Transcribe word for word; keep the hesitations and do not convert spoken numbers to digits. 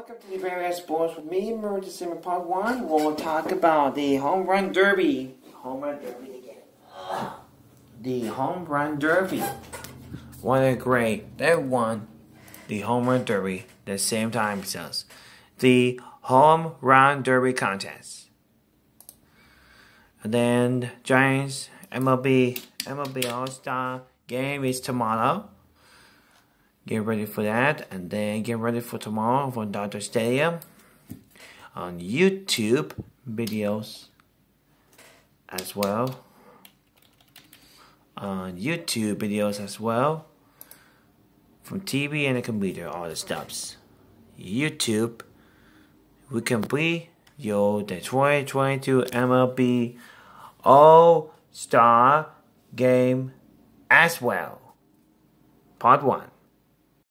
Welcome to the Various Sports with me, Mauricio Stillman. Part one, we'll talk about the Home Run Derby. Home Run Derby again. The Home Run Derby. What a great, they won the Home Run Derby the same time as us. The Home Run Derby contest. And then Giants M L B M L B All-Star game is tomorrow. Get ready for that, and then get ready for tomorrow for Dodger Stadium on YouTube videos as well. On YouTube videos as well. From T V and the computer, all the stuffs. YouTube, we complete your the twenty twenty-two M L B All-Star game as well. Part one.